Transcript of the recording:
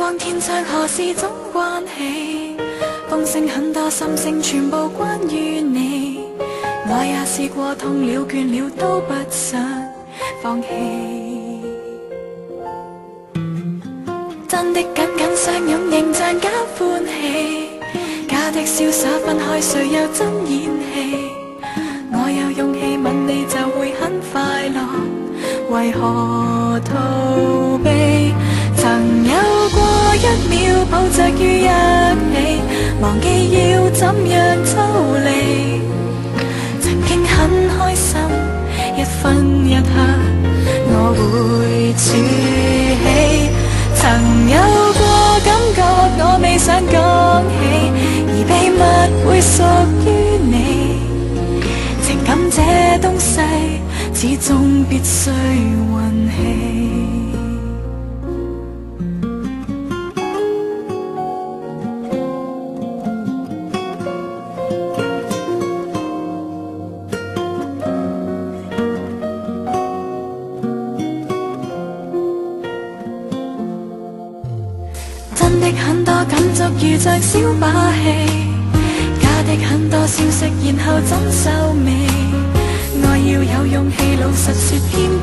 望天上何時總關起，風聲很多，心聲全部關於你。我也試過痛了倦了，都不想放棄。真的緊緊相擁，形象假歡喜，假的瀟灑分開，誰又真演戲？我有勇氣吻你就會很快樂，為何逃避？曾有過一秒抱着於一起，忘記要怎樣抽離。曾經很開心，一分一刻我會儲起。曾有過感覺我未想講起，而秘密會屬於你。情感這東西始終必須運氣。真的很多感觸如像小把戲，假的很多消息，然後怎收尾？愛要有勇氣，老實說偏